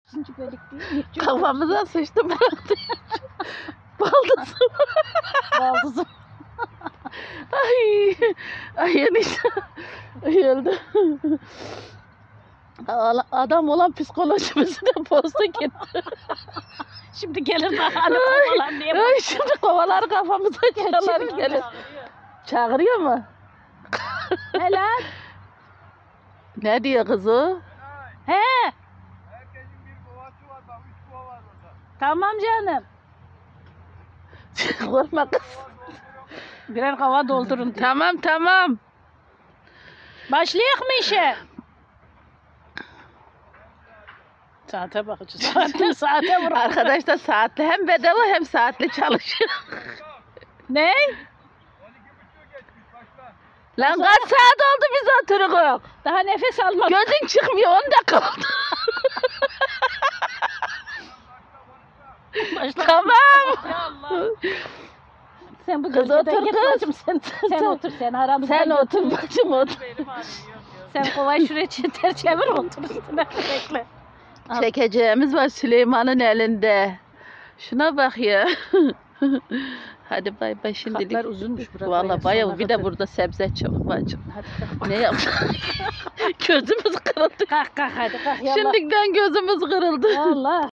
İkinci bölük değil mi? Kafamıza sıçtı bıraktı. Baldızım. Baldızım. Ay. Ay enişte. Ay öldü. Adam olan psikolojimizi de bozdu gitti. Şimdi gelir daha hani kovalar diye. Ay şimdi kovalar kafamıza çalar gelir. Çağırıyor mu? Helal. Ne diyor kızı? He. Herkesin bir kovası var bak 3 kova var orada. Tamam canım. Korkma kız. Birer kava doldurun diye. Tamam. Başlayak mı işe? Saate bakacağız. Saate vur. Arkadaşlar saatli hem bedava hem saatli çalışıyor. Ne? 12.30 geçmiş başla. Lan kaç saat oldu biz oturuk? Daha nefes almak. Gözün çıkmıyor 10 dakika oldu. Başla. Tamam. Ya Allah. Sen bu Kız gölgeden otur git kız. bacım sen otur sen aramızda. Sen otur bacım otur. Sen kovayı şuraya çevir otur üstüne bekle. Al. Çekeceğimiz var Süleyman'ın elinde. Şuna bak ya. Hadi bay bay şimdilik. Katlar uzunmuş burada. Vallahi bayağı bir de burada sebze çok bacım. Hadi kalk. Ne yaptın? Gözümüz kırıldı. Kalk hadi kalk. Yallah. Şimdiden gözümüz kırıldı. Allah.